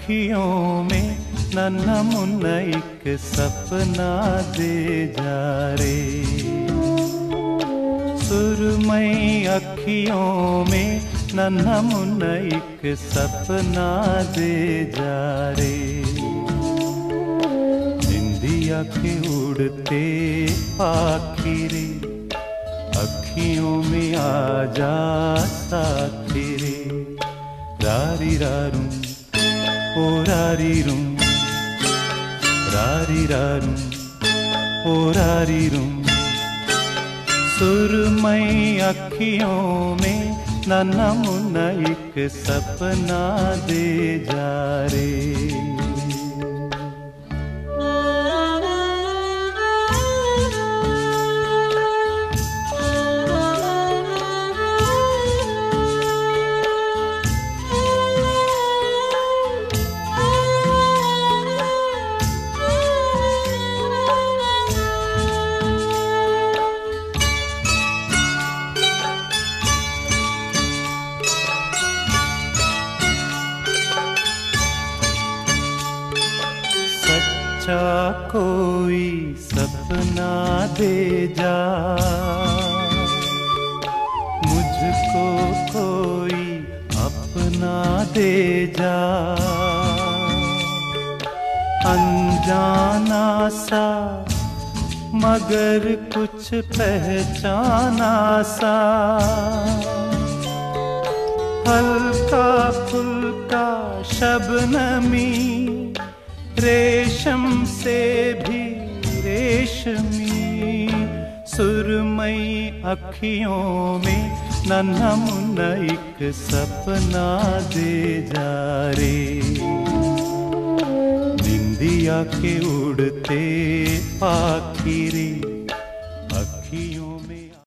अखियों में नन्हा मुन्ना एक सपना दे जा रे। सुरमई अखियों में नन्हा मुन्ना एक सपना दे जा रे। निंदिया के उड़ते पाखी रे, अखियों में आ जा साथी रे। रारी रारूं ओ रारी रूं, रारी रारूं ओ रारी रूं। सुरमई अखियों में नन्हा मुन्ना एक सपना दे जा रे। कोई सपना दे जा, मुझको कोई अपना दे जा। अनजाना सा मगर कुछ पहचाना सा, हल्का फुल्का शबनमी रेशम से भी रेशमी। सुरमई अखियों में नन्हा मुन्ना एक सपना दे जा रे। निंदिया के उड़ते पाखी रे,